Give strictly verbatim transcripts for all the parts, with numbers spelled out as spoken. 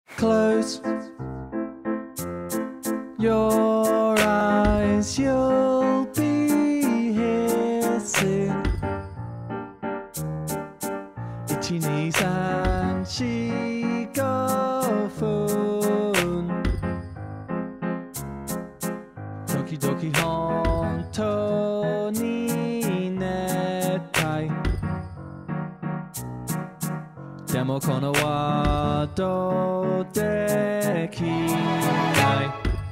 Close your eyes, you'll be here soon. Itchy knees and cheek of phone. Doki doki honto ni nettai. Demo kono wa do dekinai.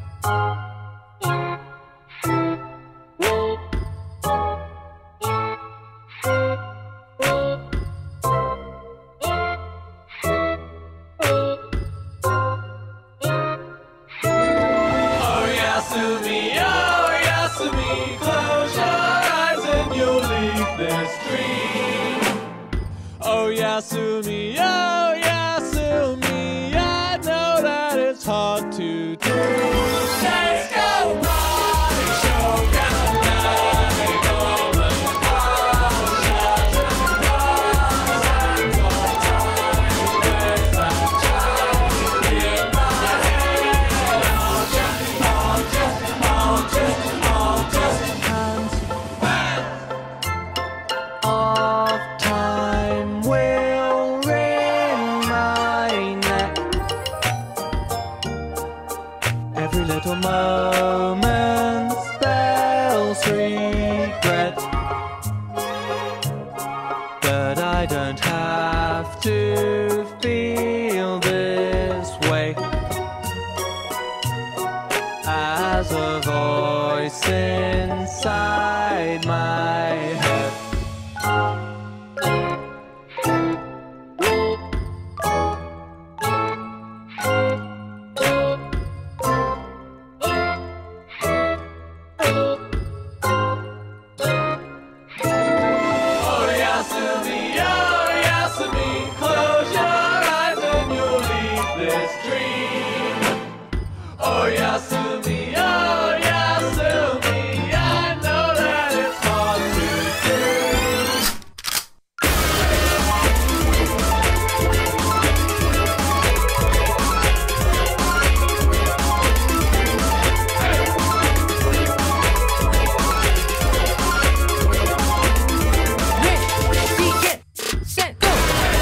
Yasumi, oh Yasumi, close your eyes and you'll leave this dream. Oh Yasumi, oh Yasumi, I know that it's hard to do. Let's go, party, shogunai, golden cross, sands of time, there's that child in my head. All just, all just, all just, all just Hands of time will wring my neck. Every little moment spells regret, but I don't have to feel this way. As a voice inside my head. Oh Yasumi, oh Yasumi, close your eyes and you'll leave this dream. Oh Yasumi, oh Yasumi, I know that it's hard to do. Set, go!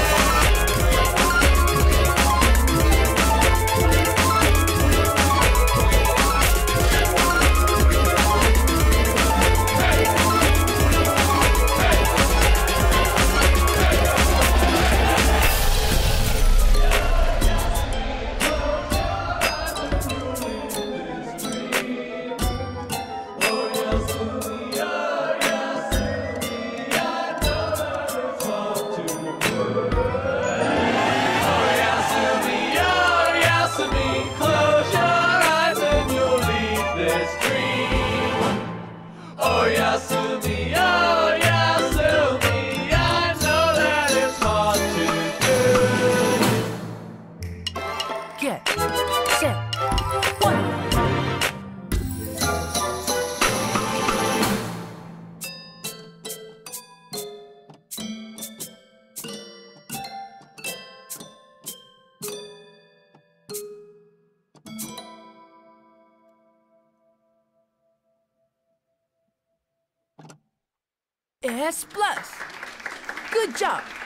Oh Yasumi, oh Yasumi, I know that it's hard to do. Get, set, one. S plus. Good job.